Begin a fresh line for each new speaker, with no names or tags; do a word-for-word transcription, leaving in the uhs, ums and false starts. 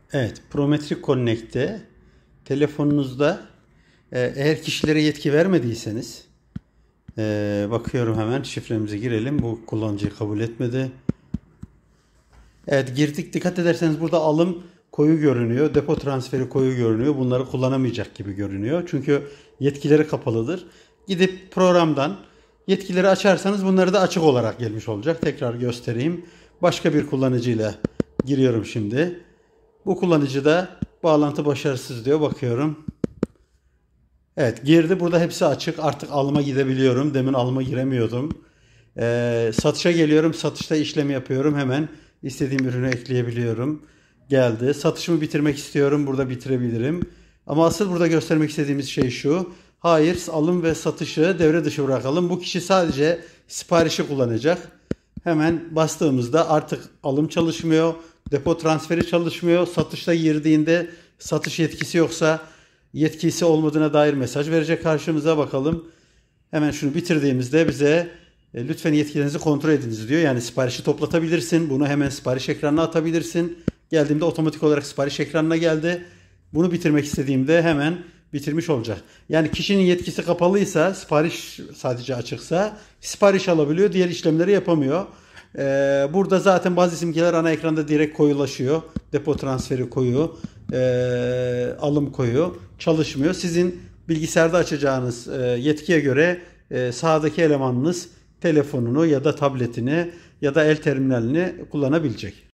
Evet, Prometrik Connect'te telefonunuzda e, eğer kişilere yetki vermediyseniz e, bakıyorum, hemen şifremizi girelim. Bu kullanıcıyı kabul etmedi. Evet, girdik. Dikkat ederseniz burada alım koyu görünüyor. Depo transferi koyu görünüyor. Bunları kullanamayacak gibi görünüyor. Çünkü yetkileri kapalıdır. Gidip programdan yetkileri açarsanız bunları da açık olarak gelmiş olacak. Tekrar göstereyim. Başka bir kullanıcıyla giriyorum şimdi. Bu kullanıcı da bağlantı başarısız diyor. Bakıyorum. Evet, girdi. Burada hepsi açık. Artık alıma gidebiliyorum. Demin alıma giremiyordum. Ee, satışa geliyorum. Satışta işlem yapıyorum. Hemen istediğim ürünü ekleyebiliyorum. Geldi. Satışımı bitirmek istiyorum. Burada bitirebilirim. Ama asıl burada göstermek istediğimiz şey şu. Hayır, alım ve satışı devre dışı bırakalım. Bu kişi sadece siparişi kullanacak. Hemen bastığımızda artık alım çalışmıyor. Depo transferi çalışmıyor. Satışta girdiğinde satış yetkisi yoksa yetkisi olmadığına dair mesaj verecek karşımıza. Bakalım. Hemen şunu bitirdiğimizde bize e, lütfen yetkilerinizi kontrol ediniz diyor. Yani siparişi toplatabilirsin. Bunu hemen sipariş ekranına atabilirsin. Geldiğimde otomatik olarak sipariş ekranına geldi. Bunu bitirmek istediğimde hemen bitirmiş olacak. Yani kişinin yetkisi kapalıysa, sipariş sadece açıksa sipariş alabiliyor. Diğer işlemleri yapamıyor. Ee, burada zaten bazı simgeler ana ekranda direkt koyulaşıyor. Depo transferi koyu, e, alım koyu çalışmıyor. Sizin bilgisayarda açacağınız e, yetkiye göre e, sağdaki elemanınız telefonunu ya da tabletini ya da el terminalini kullanabilecek.